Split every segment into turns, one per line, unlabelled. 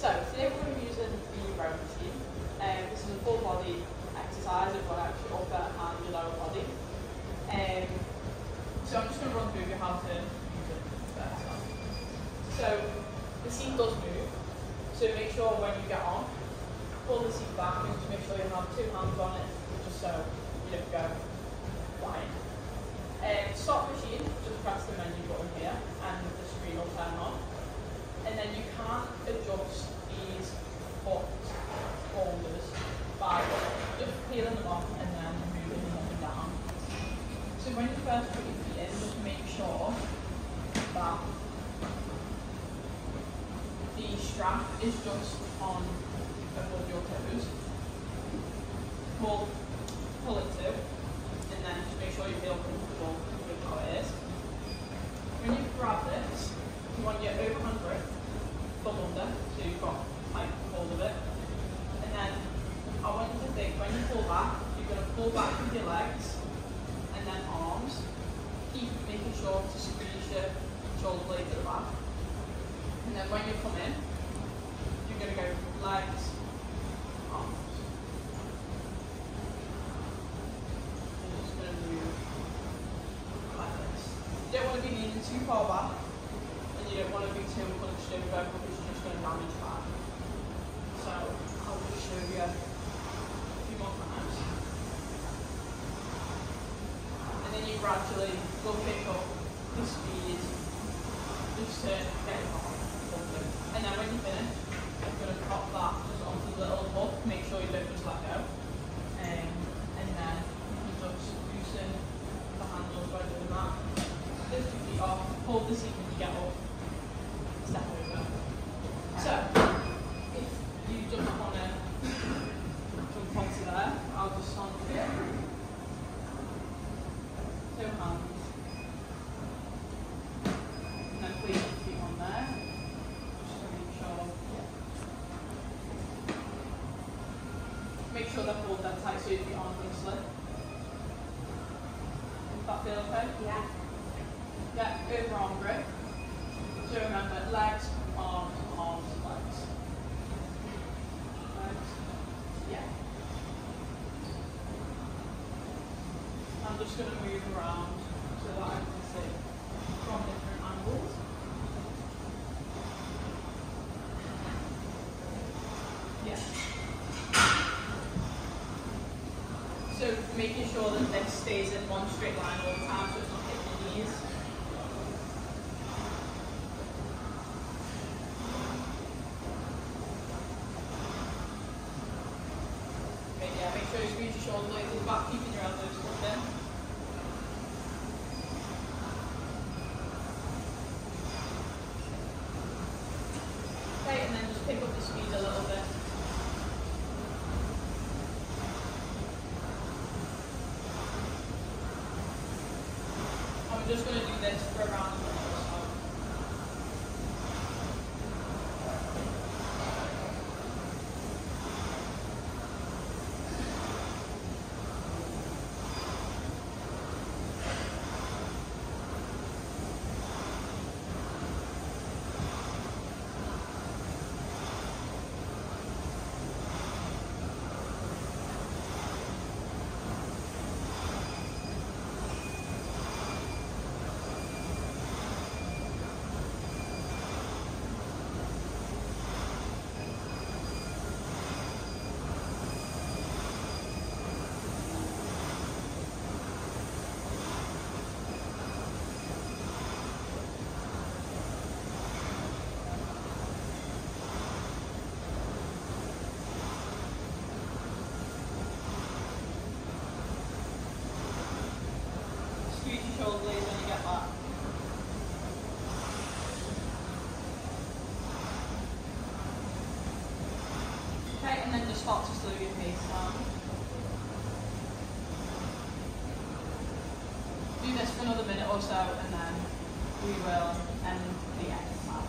So today we're going to be using the row machine. This is a full body exercise. It will actually upper and your lower body. So I'm just going to run through how to use it better. So the seat does move. So make sure when you get on, pull the seat back and just make sure you have two hands on it, just so you don't go flying. Stop machine, just press the menu button here and the screen will turn on. And then you can't adjust these holders by just peeling them off and then moving them up and down. So when you first put your feet in, just make sure that the strap is just on above your toes. Pull it to, and then just make sure you feel comfortable with how it is. When you grab this, you want your overhand grip from under, so you've got like hold of it. And then I want you to think when you pull back, you're going to pull back with your legs and then arms. Keep making sure to squeeze your shoulder blade to the back. And then when you come in, you're going to go legs, arms. You're just going to move like this. You don't want to be leaning too far back. You don't want to be too punched over because you're just going to damage that. So I'll just show you a few more times. And then you gradually will pick up the speed just to get it on. And then when you finish, you're going to pop that just onto the little hook, make sure you don't just let go. And then you just loosen the handles by doing that. Lift your feet off, hold the seat when you get up. Step over. So, if you don't want to jump onto there, I'll just stand here. Two hands. And then place your feet on there. Just to make sure. Make sure they're pulled that tight so your feet aren't going to slip. Does that feel okay?
Yeah.
Yeah, overarm grip. So remember, legs, arms, arms, legs. Legs. Yeah. I'm just going to move around so that I can see from different angles. Yeah. So making sure that this stays in one straight line all the time so it's not hitting your knees. Make sure you squeeze your shoulder blades to the back, keeping your elbows tucked in. Okay, and then just pick up the speed a little bit. I'm just going to do this for around a minute or so. Shoulder blades when you get back. Okay, and then just start to slow your pace down. Do this for another minute or so and then we will end the exercise.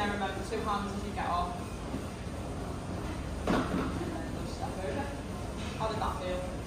then remember 2 hands as you get off. And then just step over. How did that feel?